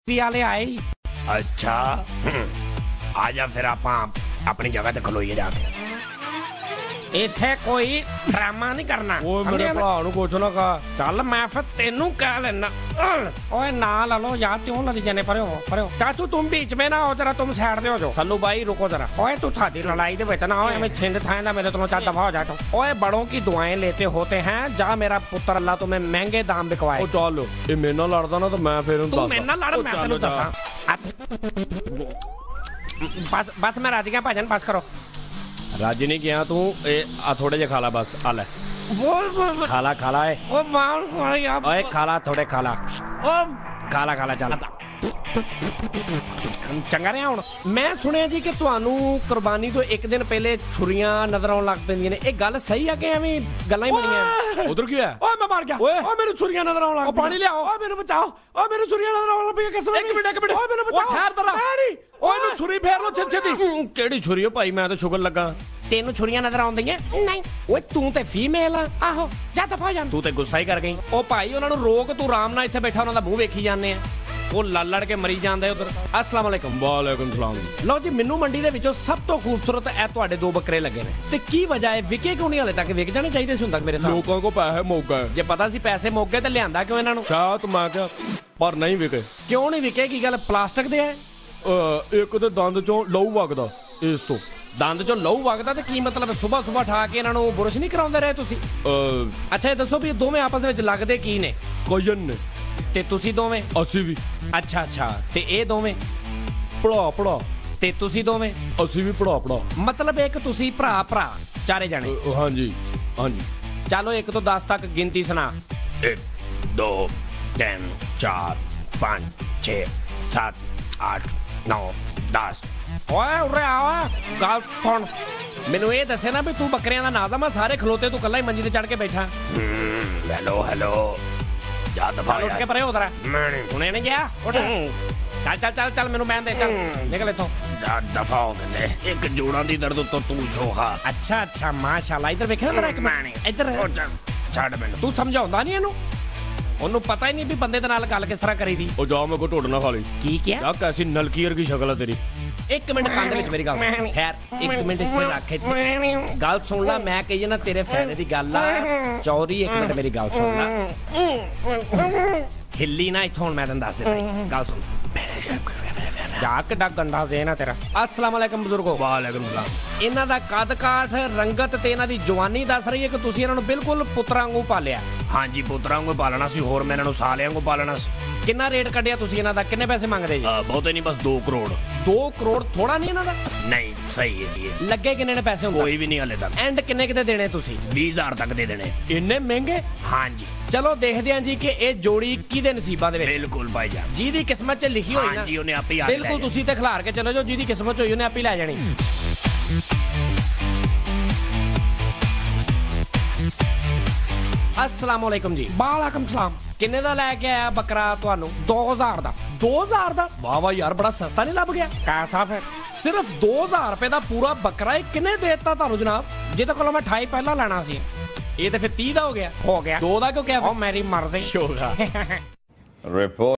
वाले आए। अच्छा आ जा फिर आप अपनी जगह ते खलोइए जाके। इत्थे कोई ड्रामा नहीं करना। मेरे भरा नूं कुछ ना कहा। चल मैं फिर तेनू कह लेना। ओए ना ला लो यार, क्यों लड़ी जाने? परे हो चाचू, तुम बीच में ना हो, जरा तुम साइड दे हो जाओ। सल्लू भाई रुको जरा। ओए तू थादी लड़ाई दे विच ना हो, एवें छिंद थांदा मेरे तो चार दफा हो जा। तो ओए बड़ों की दुआएं लेते होते हैं, जा मेरा पुत्र अल्लाह तुम्हें महंगे दाम बिकवाए। ओ चल ये मेरे नाल लड़दा ना तो मैं फिर तू मेरे नाल लड़, मैं तेनू दसां। बस मैं राजी गया भाजन, बस करो। राजी नहीं गया तू, थोड़े जे खाला बस। आ ले बोल खाला खाला है। ओ मां खा यार। ओए खाला थोड़े खाला। ओ खाला खाला चल चंगा रहा हुण। मैं सुनिया जी कि तुहानू कुर्बानी तो एक दिन पहले छुरियां नजर आउण लग पैंदियां ने, एक गल सही है कि एवें गल्लां ही बणियां? उधर की है? ओए मैं मर गया। ओए मेरे छुरियां नजर आउण लग पईयां। पानी लियाओ। ओए मेरे बचाओ। ओए मेरे छुरियां नजर आउण लग पईयां। किसमें? एक मिनट ओए मेरे बचाओ। ठहर जरा। ओए नु छुरी फेर लो छेती। केड़ी छुरी है भाई? मैं तो शुगर लगा। तेनू छुरियां नजर आउंदियां? नहीं। ओए तू ते फीमेल आ। आहो जा दफा जा। तू ते गुस्सा ही कर गई। ओ भाई उन्हां नु रोक, तू आराम नाल इत्थे बैठा उन्हां दा मूंह वेखी जाने आ। वो लड़ के मरी जांदे उधर। अस्सलाम वालेकुम। वालेकुम सलाम। लो जी, मैनू मंडी दे विचों सब तो खूबसूरत ए तुहाडे दो बकरे लगे ने, ते की वजह है? विके क्यों नहीं? हाले तक विक जाने चाहिए सी हुंदा मेरे साथ। लोगों को पैसे मुक गए। जे पता सी पैसे मुक गए ते लियांदा क्यों इन्हां नू? शायद मैं क्या, पर नहीं विके। क्यों नहीं विके? की गल प्लास्टिक दे है? एक तो दंद चों लहू वगदा, इस तो दंद चों लहू वगदा ते की मतलब? सुबह सुबह ठा के इन्हां नू बुरश नहीं कराउंदे रहे तुसी? अच्छा ये दसो भी दोवें आपस विच लगदे की ने? कजन ने। ते तुसी दोवें? असी भी। अच्छा अच्छा, ते ए दोवें? पड़ा पड़ा। ते तुसी दोवें? असी भी पड़ा पड़ा। मतलब एक तुसी भरा चारे जने? हाँ जी हाँ जी। चलो 1 तो 10 तक गिनती सुना। 1 2 3 4 5 6 7 8 9 10। ओए उरे आ, गल सुन। मैनू ये दसे ना भी तू बकरियां दा नाज़म आ, सारे खलोते तू कल्ला ही मंजी ते चढ़ के बैठा। हेलो हेलो जा दफा। चल उठ के परे हो जरा। सुने नहीं गया? उठ चल चल चल चल, मैनू बहन दे, चल निकल इत्थों। जा दफा हो गए। एक जोड़ा दी दर्द तो तू सोहा। अच्छा अच्छा माशाल्लाह। इधर वेखना जरा एक मिनट, इधर छड़ मैनू। तू समझाउंदा नहीं इहनू? ओनू पता ही नहीं भी बंदे दे नाल गल किस तरह करी दी। ओ जा मेरे को ढोड ना खा ली। की क्या? जा कैसी नलकीर की शक्ल है तेरी। एक मिनट कान दे विच मेरी गल सुन। ठहर एक मिनट इत्थे रख इत्थे। गल सुन ला, मैं कही ना तेरे फायदे दी गल आ। चौरी एक मिनट मेरी गल सुन ला। हिल्ली ना इत्थों, मैं तैनूं दस दित्ता। गल सुन, जा किड्डा गंदा ज़हन है तेरा। अस्सलाम वालेकुम बुजुर्गो। वालेकुम सलाम। इन्हां दा कद काठ रंगत ते इन्हां दी जवानी दस रही है कि तुसीं इन्हां नूं बिल्कुल पुत्तरां वांगू पालिया। हाँ जी पुत्तरां वांगू पालना सी, होर मैं इन्हां नूं सालियां वांगू पालना सी। किन्ना रेट कड्डिया तुसीं इन्हां दा? किन्ने पैसे मंगदे जी? बहुते नहीं, बस 2 करोड़। 2 करोड़ थोड़ा नहीं इन्हां दा? नहीं सही है जी। लगे किन्ने ने पैसे? कोई भी नहीं हले तक। एंड किन्ने किते देने तुसीं? 20,000 तक दे देने। इन्ने महंगे? हाँ जी। चलो देखदे हां जी कि ये जोड़ी किहदे नसीबां दे विच। बिल्कुल भाईजान, जिहदी किस्मत च लिखी होई ना, हाँ जी उन्हें आपे ही बिल्कुल तुसीं ते खिलार के चलो जो, जिहदी किस्मत च होई उन्हें आपे ही लै जानी। अस्सलाम वालेकुम जी। वालेकुम सलाम। किन्ने दा लेके आया बकरा तुहानू? 2000 दा। 2000 दा? वाह वाह यार, बड़ा सस्ता नहीं लभ गया? कैसा फिर? सिर्फ 2000 रुपए दा पूरा बकरा किन्ने देता तुहानू जनाब? जिहदे कोलों मैं 28 पहला लेना सी। ये तो फिर 30 दा हो गया। 2 दा क्यों क्या? मेरी मर्जी। रिपोर्ट